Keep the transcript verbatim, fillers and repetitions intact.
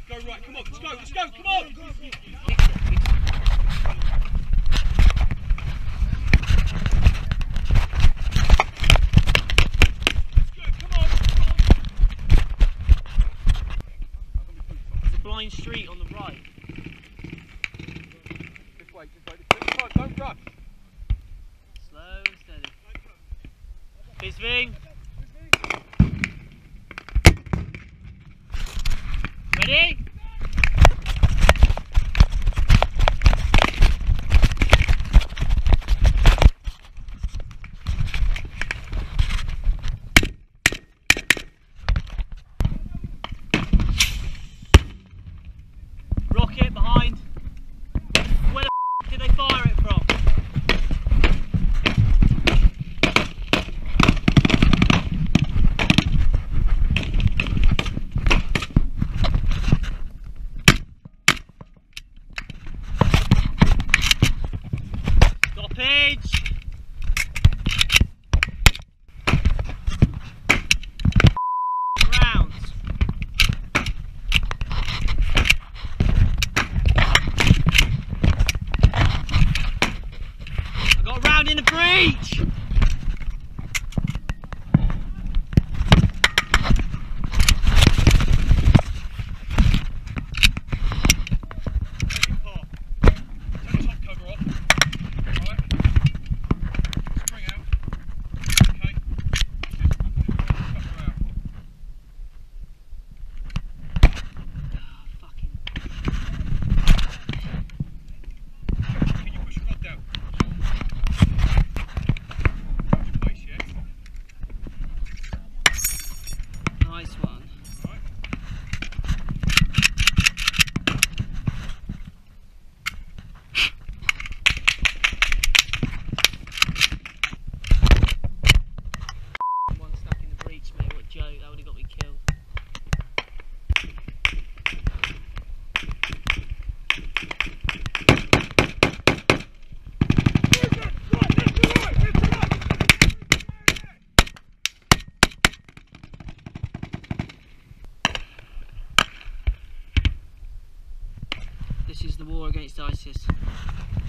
Go right, come on, let's go, let's go, come on! Blind street on the right. This way, this way, this way. Come on, don't rush. Slow and steady. Bisving. Ready? Rocket behind. Where the f did they fire it from? Stoppage. Rounds. In the breach! Nice one. Right. One stuck in the breach, mate. What joke? That would have got me killed. This is the war against ISIS.